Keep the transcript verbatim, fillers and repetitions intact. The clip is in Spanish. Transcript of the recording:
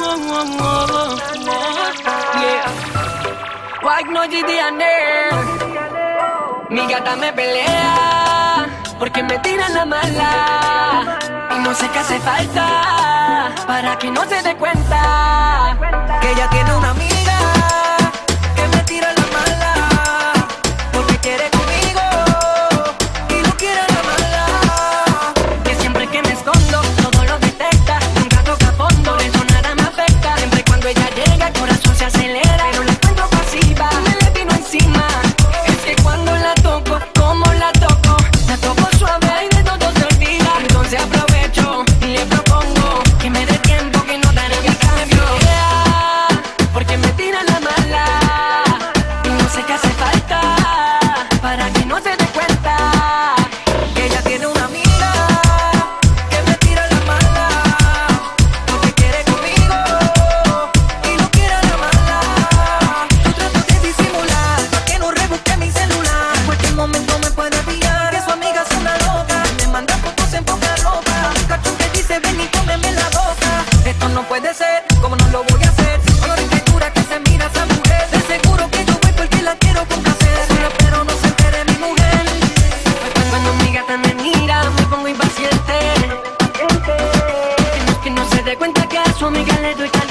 Yeah. White no G D N Mi gata me pelea porque me tira la mala y no sé qué hace falta para que no se dé cuenta que ella tiene una amiga que me tira la mala porque quiere conmigo y no quiere la mala, que siempre que me escondo todo lo detecta, nunca toca fondo, eso nada me afecta, siempre cuando ella llega el corazón se acelera, pero la encuentro pasiva, me le vino encima, es que cuando la toco, como la toco, la toco suave y de todo se olvida, entonces aprovecho y le propongo que me dé tiempo, que no daré mi cambio, yeah, porque me tira la mala y no sé qué hace falta para que no se dé cuenta que ella tiene una amiga que me tira la mala porque quiere conmigo y no quiere la mala. Yo trato de disimular pa' que no rebusque mi celular, en cualquier momento me puede pillar que su amiga es una loca, me manda fotos en poca ropa, un cachón que dice ven y cómeme la boca. Esto no puede ser, ¿cómo no lo voy a hacer? Con la escritura que se mira esa mujer, de seguro que yo voy porque la quiero con placer, solo espero no se entere mi mujer. Cuando mi gata me mira me pongo impaciente, que no, que no se dé cuenta que a su amiga le doy caliente.